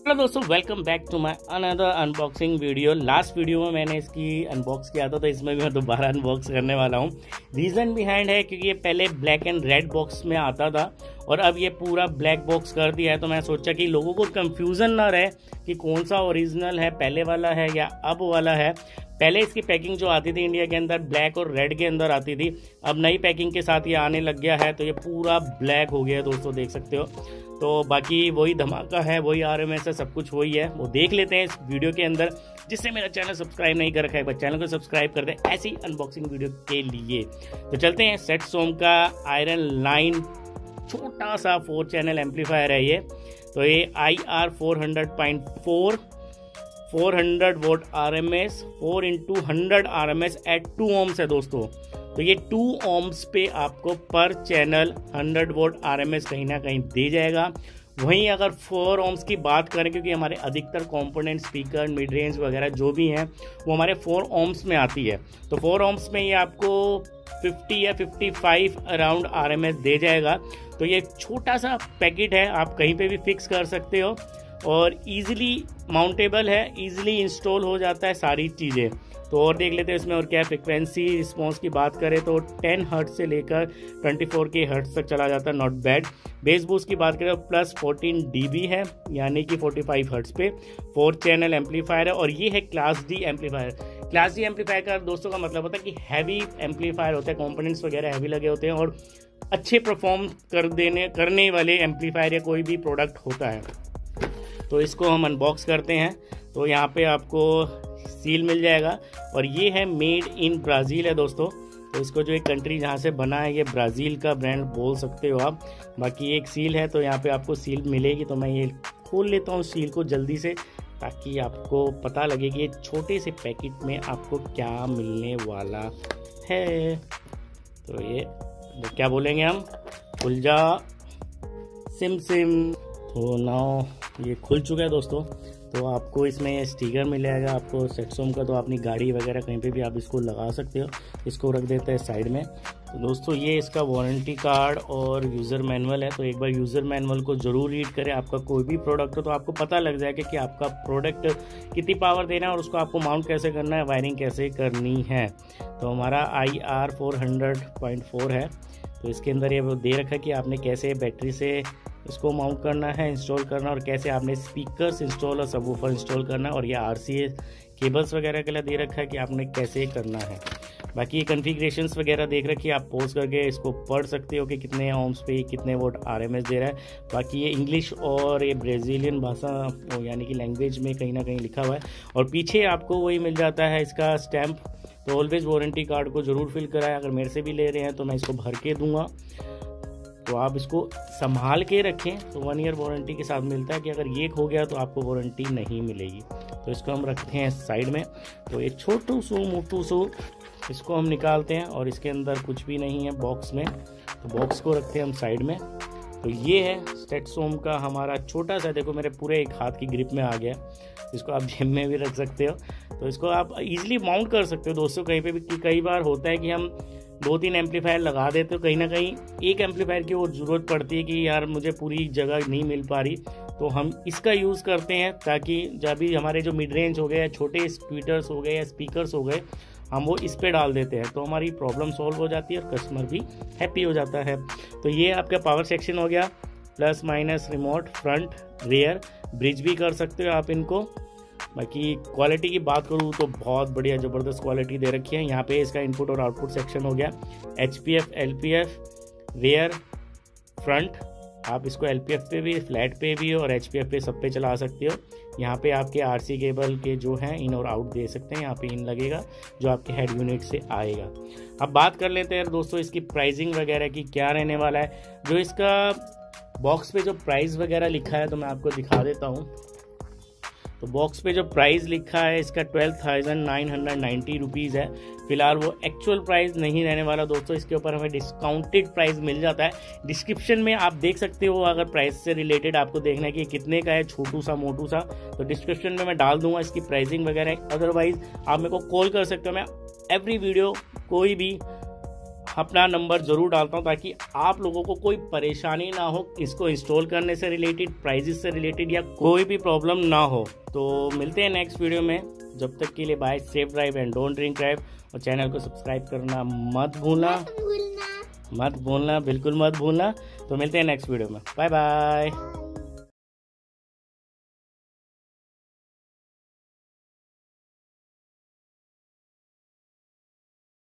Hello दोस्तों, welcome back to my another unboxing video. Last video में मैंने इसकी अनबॉक्स किया था, तो इसमें भी मैं दोबारा अनबॉक्स करने वाला हूँ। रीज़न बिहाइंड है क्योंकि ये पहले ब्लैक एंड रेड बॉक्स में आता था और अब ये पूरा ब्लैक बॉक्स कर दिया है। तो मैं सोचा कि लोगों को कंफ्यूजन ना रहे कि कौन सा ओरिजिनल है, पहले वाला है या अब वाला है। पहले इसकी पैकिंग जो आती थी इंडिया के अंदर ब्लैक और रेड के अंदर आती थी, अब नई पैकिंग के साथ ये आने लग गया है, तो ये पूरा ब्लैक हो गया है दोस्तों, देख सकते हो। तो बाकी वही धमाका है, वही RMS है, सब कुछ वही है, वो देख लेते हैं इस वीडियो के अंदर। जिससे मेरा चैनल सब्सक्राइब नहीं कर रखा है, बस चैनल को सब्सक्राइब कर दें ऐसी अनबॉक्सिंग वीडियो के लिए। तो चलते हैं। सेटसोम का आयरन लाइन छोटा सा 4 चैनल एम्पलीफायर है ये। तो ये IR 400.4 400 volt RMS 4x100 RMS at 2 ohms है दोस्तों। तो ये 2 ohms पे आपको पर चैनल 100 वोल्ट RMS कहीं ना कहीं दे जाएगा। वहीं अगर 4 ohms की बात करें, क्योंकि हमारे अधिकतर कंपोनेंट स्पीकर मिड रेंज वगैरह जो भी हैं वो हमारे 4 ohms में आती है, तो 4 ohms में ये आपको 50 या 55 अराउंड RMS दे जाएगा। तो ये छोटा सा पैकेट है, आप कहीं पे भी फिक्स कर सकते हो और इजीली माउंटेबल है, इजीली इंस्टॉल हो जाता है सारी चीज़ें। तो और देख लेते हैं इसमें और क्या। फ्रिक्वेंसी रिस्पॉन्स की बात करें तो 10 हर्ट्ज से लेकर 24 के हर्ट्ज तक चला जाता है, नॉट बैड। बेस बूस्ट की बात करें तो प्लस 14 dB है, यानी कि 45 हर्ट्ज पे 4 चैनल एम्पलीफायर है। और ये है class D amplifier. Class D amplifier का दोस्तों का मतलब होता है कि हैवी एम्पलीफायर होता है, कंपोनेंट्स वगैरह हैवी लगे होते हैं और अच्छे परफॉर्म करने वाले एम्पलीफायर या कोई भी प्रोडक्ट होता है। तो इसको हम अनबॉक्स करते हैं। तो यहाँ पे आपको सील मिल जाएगा और ये है मेड इन ब्राज़ील है दोस्तों। तो इसको जो एक कंट्री जहाँ से बना है, ये ब्राज़ील का ब्रांड बोल सकते हो आप। बाकी एक सील है, तो यहाँ पे आपको सील मिलेगी। तो मैं ये खोल लेता हूँ सील को जल्दी से, ताकि आपको पता लगे कि ये छोटे से पैकेट में आपको क्या मिलने वाला है। तो ये क्या बोलेंगे हम, खुल जा सिम सिम। तो नाउ ये खुल चुका है दोस्तों। तो आपको इसमें स्टिकर मिलेगा आपको सेटसोम का, तो अपनी गाड़ी वगैरह कहीं पे भी आप इसको लगा सकते हो। इसको रख देते हैं साइड में। तो दोस्तों ये इसका वारंटी कार्ड और यूज़र मैनुअल है। तो एक बार यूज़र मैनुअल को ज़रूर रीड करें। आपका कोई भी प्रोडक्ट हो तो आपको पता लग जाएगा कि आपका प्रोडक्ट कितनी पावर देना है और उसको आपको माउंट कैसे करना है, वायरिंग कैसे करनी है। तो हमारा IR 400.4 है। तो इसके अंदर ये दे रखा है कि आपने कैसे बैटरी से इसको माउंट करना है, इंस्टॉल करना, और कैसे आपने स्पीकर्स इंस्टॉल और सबवूफर इंस्टॉल करना है। और ये RCA केबल्स वगैरह के लिए दे रखा है कि आपने कैसे करना है। बाकी ये कॉन्फ़िगरेशंस वगैरह देख रखी है, आप पॉज करके इसको पढ़ सकते हो कि कितने ohms पे कितने वोल्ट RMS दे रहा है। बाकी ये इंग्लिश और ये ब्राज़ीलियन भाषा यानी कि लैंग्वेज में कहीं ना कहीं लिखा हुआ है। और पीछे आपको वही मिल जाता है इसका स्टैम्प। तो ऑलवेज वारंटी कार्ड को ज़रूर फिल कराएं। अगर मेरे से भी ले रहे हैं तो मैं इसको भर के दूंगा, तो आप इसको संभाल के रखें। तो 1 ईयर वारंटी के साथ मिलता है कि अगर ये खो गया तो आपको वारंटी नहीं मिलेगी। तो इसको हम रखते हैं साइड में। तो ये छोटू सू मोटू सू इसको हम निकालते हैं और इसके अंदर कुछ भी नहीं है बॉक्स में। तो बॉक्स को रखते हैं हम साइड में। तो ये है सेटसोम का हमारा छोटा सा, देखो मेरे पूरे एक हाथ की ग्रिप में आ गया। इसको आप जेब में भी रख सकते हो। तो इसको आप इजीली माउंट कर सकते हो दोस्तों कहीं पे भी। कई बार होता है कि हम 2-3 एम्पलीफायर लगा देते हो, कहीं ना कहीं एक एम्पलीफायर की और ज़रूरत पड़ती है कि यार मुझे पूरी जगह नहीं मिल पा रही, तो हम इसका यूज़ करते हैं ताकि जब भी हमारे जो मिड रेंज हो गए या छोटे स्पीकर्स हो गए या स्पीकर्स हो गए, हम वो इस पे डाल देते हैं। तो हमारी प्रॉब्लम सॉल्व हो जाती है और कस्टमर भी हैप्पी हो जाता है। तो ये आपका पावर सेक्शन हो गया, plus minus remote, front rear, bridge भी कर सकते हो आप इनको। बाकी क्वालिटी की बात करूँ तो बहुत बढ़िया ज़बरदस्त क्वालिटी दे रखी है। यहाँ पे इसका इनपुट और आउटपुट सेक्शन हो गया, HPF LPF रियर फ्रंट। आप इसको LPF पे भी, फ्लैट पे भी और HPF पे सब पे चला सकते हो। यहाँ पे आपके RC केबल के जो हैं इन और आउट दे सकते हैं। यहाँ पे इन लगेगा जो आपके हेड यूनिट से आएगा। अब बात कर लेते हैं दोस्तों इसकी प्राइसिंग वगैरह की क्या रहने वाला है। जो इसका बॉक्स पे जो प्राइस वगैरह लिखा है तो मैं आपको दिखा देता हूँ। तो बॉक्स पे जो प्राइस लिखा है इसका 12,990 रुपीज़ है। फिलहाल वो एक्चुअल प्राइस नहीं रहने वाला दोस्तों, इसके ऊपर हमें डिस्काउंटेड प्राइस मिल जाता है। डिस्क्रिप्शन में आप देख सकते हो, अगर प्राइस से रिलेटेड आपको देखना है कि कितने का है छोटू सा मोटू सा, तो डिस्क्रिप्शन में मैं डाल दूंगा इसकी प्राइसिंग वगैरह। अदरवाइज आप मेरे को कॉल कर सकते हो। मैं एवरी वीडियो कोई भी अपना नंबर ज़रूर डालता हूँ ताकि आप लोगों को कोई परेशानी ना हो इसको इंस्टॉल करने से रिलेटेड, प्राइजेस से रिलेटेड या कोई भी प्रॉब्लम ना हो। तो मिलते हैं नेक्स्ट वीडियो में, जब तक के लिए bye, safe drive and don't drink drive. और चैनल को सब्सक्राइब करना मत भूलना, बिल्कुल मत भूलना। तो मिलते हैं नेक्स्ट वीडियो में, बाय बाय।